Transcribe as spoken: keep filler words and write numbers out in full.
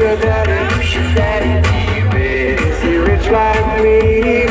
sugar daddy, daddy, baby. Is he rich like me?